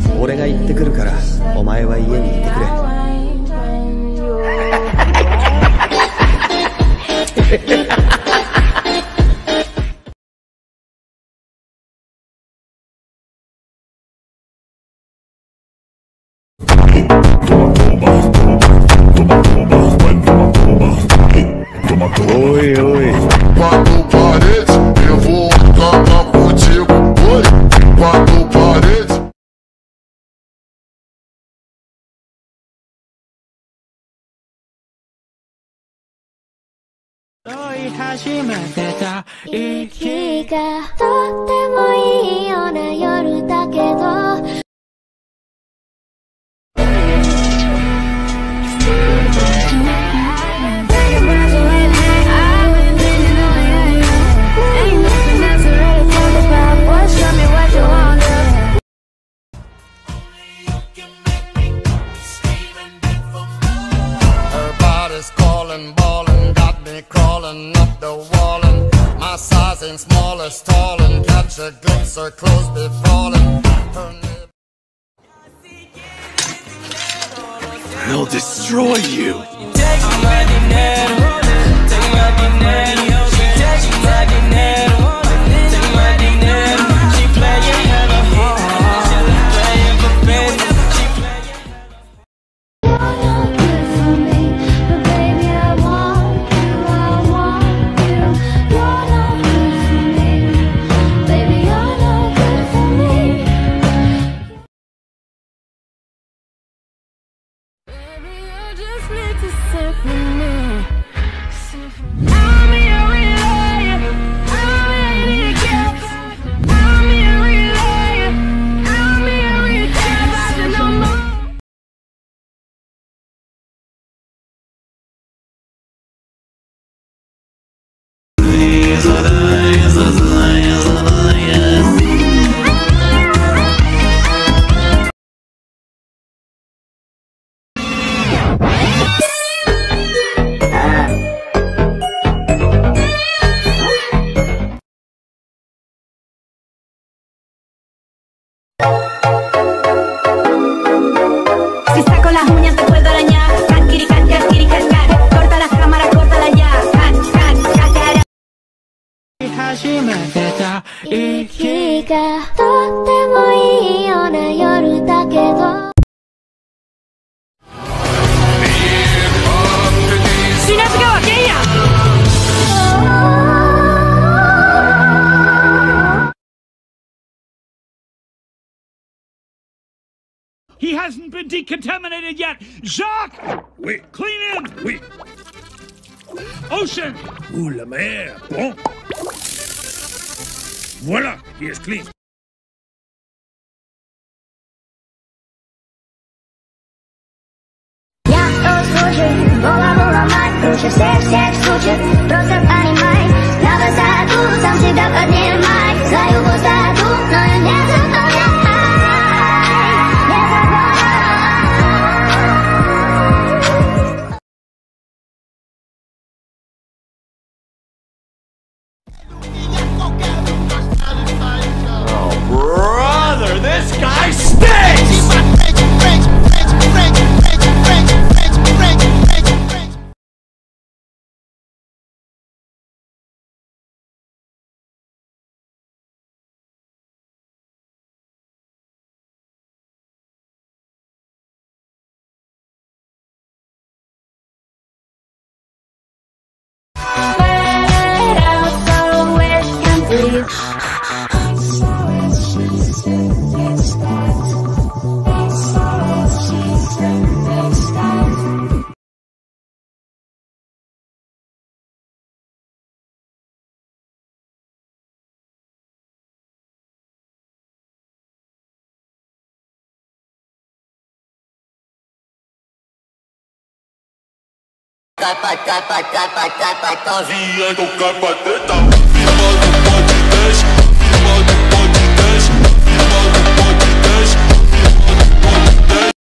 俺が行ってくるからお前は家にいてくれ。おいおい。 Quatro paredes, eu vou acabar contigo. Oi, quatro paredes. 初めてた息がとってもいいような夜だけど Crawling up the wall and my size ain't smallest, tall and catch a glimpse her clothes be falling. We'll destroy you. Take my dinero, take my dinero, take my dinero, take my dinero. She playing hella hard, playing for bed. She playing. You're not good for me, but baby I want you, I want you. You're not good for me, baby you're not good for me. Baby you just need to sit for me. I'm your liar, I'm your cat. I'm your liar, I'm your cat. I should know more. Si saco las uñas te puedo arañar. Cat, kitty, cat, cat, kitty, cat, cat. Corta las cámaras, córtala ya. Cat, cat, cat, cat. 初めてた息がとってもいいような夜だけど Shinazugawa KNY. He hasn't been decontaminated yet. Jacques! Oui. Clean him! Oui. Ocean! Ouh, la mer. Bon. Voilà, he is clean. Я тот случай, была мать, круче всех случаев. Просто понимай, на высоту сам себя поднимай. Свою пустоту, но я не заполняй. Brother, this guy stinks! Tá vindo o capa teta. Firma do podcast, firma do podcast, firma do podcast, firma do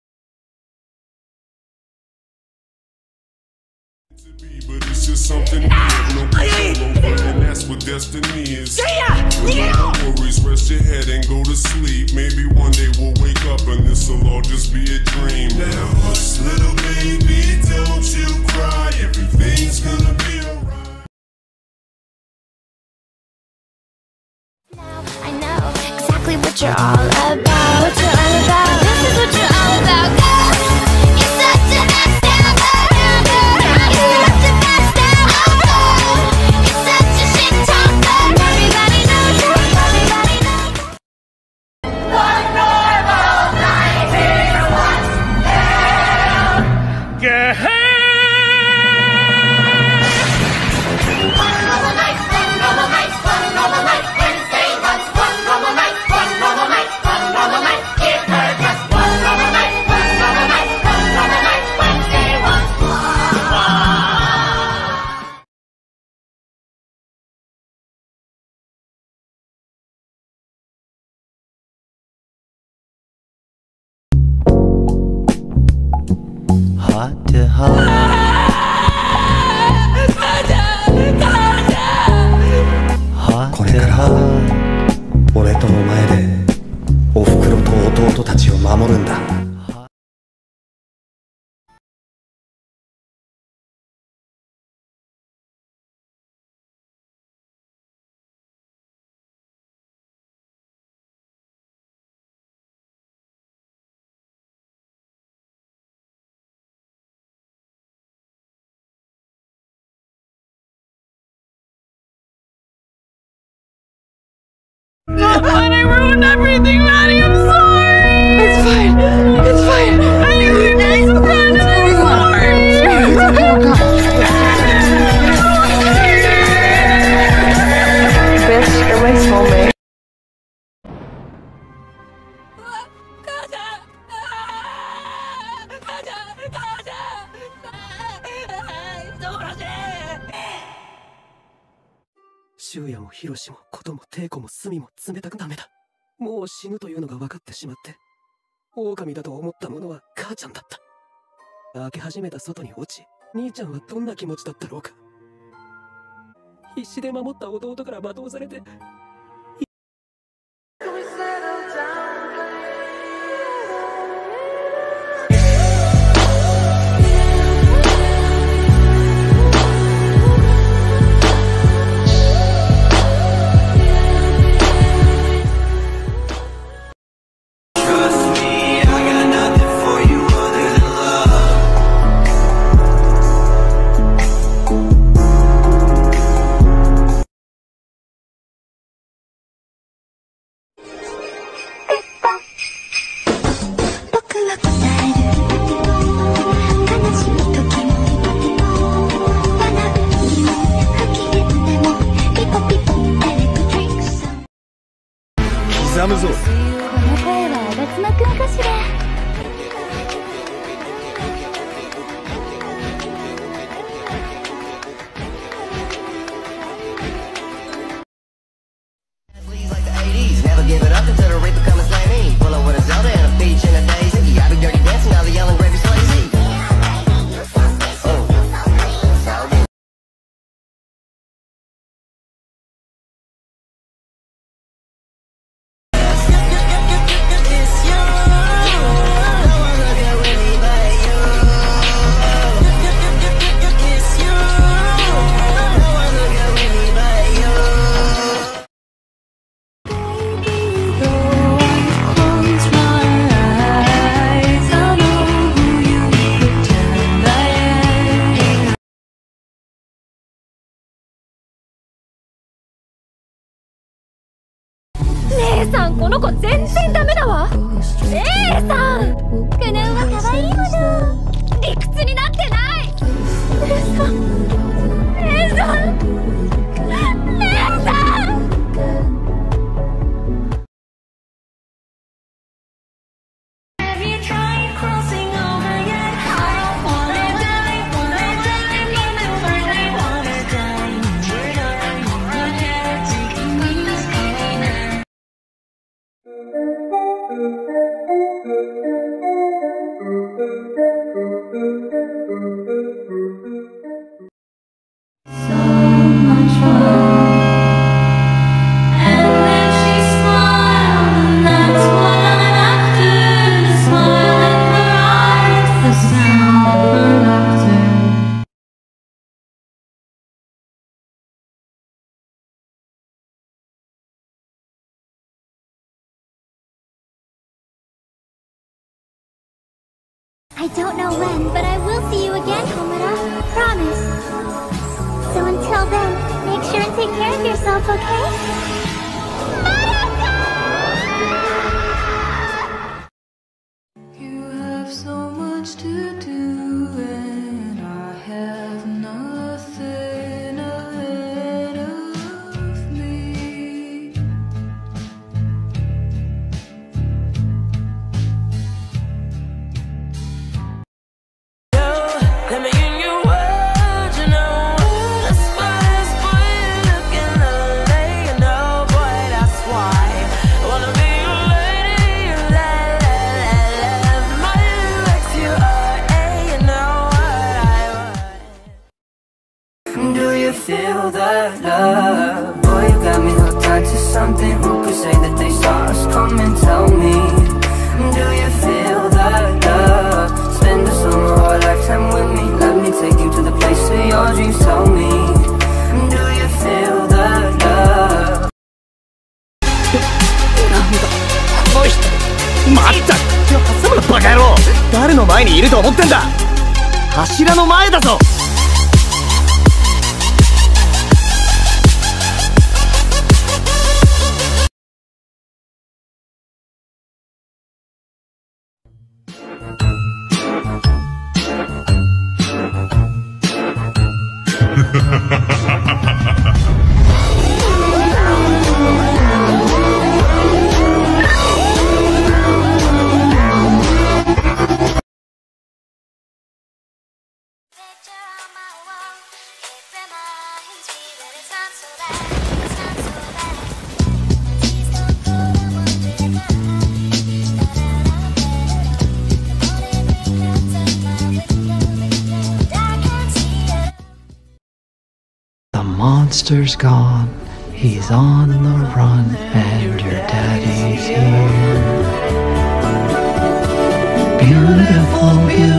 podcast. But it's just something weird, no control over, and that's what destiny is. No worries, rest your head and go to sleep. Maybe one day we'll wake up and it'll all just be a dream. Now hush, little baby, don't you cry. Everything's gonna be alright. I know exactly what you're all about. What you're all about. This is what you're all about. Girl, you're such a backstabber. You're such a backstabber. You're such a shit talker. Everybody knows you. Everybody knows you. One normal night is what's hell. One normal night. One normal night. One normal night. Wednesday was one normal night. One normal night. One normal night. Give her just one normal night. One normal night. One normal night. Wednesday was Heart to heart. これから俺とお前でおふくろと弟たちを守るんだ。 I ruined everything, Maddie. I'm sorry. It's fine. It's fine. I ruined everything. I'm sorry. Bitch, you're my soulmate. 「修也もヒロシもこともテイコもスミも冷たくダメだ。もう死ぬというのが分かってしまって、狼だと思ったものは母ちゃんだった。開け始めた外に落ち、兄ちゃんはどんな気持ちだったろうか。必死で守った弟から罵倒されて、 刻むぞ。 この声は吾妻くんかしら。姉さん、この子全然ダメだわ。姉さん、クヌンは可愛いもの。理屈になってない。姉さん、姉さん、姉さん。Smile, and that's what I have to smile. I don't know when, but I will see you again, Komura. Promise. So until then, make sure and take care of yourself, okay? You have so much to do, and I have nothing ahead of me. Let me in your world, you know. That's why you're looking lonely, you know, boy, that's why I wanna be your lady, you love my ex, you are, you know what I want. Do you feel that love? Boy, you got me hooked onto something. Who could say that they saw us? Come and tell me. Do you feel that love? Spend a summer or a lifetime with me. Let me take you to the place of your dreams. Tell me, do you feel that love? 待った挟むなバカ野郎。誰の前にいると思ってんだ。柱の前だぞ。 The monster's gone, he's on the run, and your daddy's here. Beautiful, beautiful.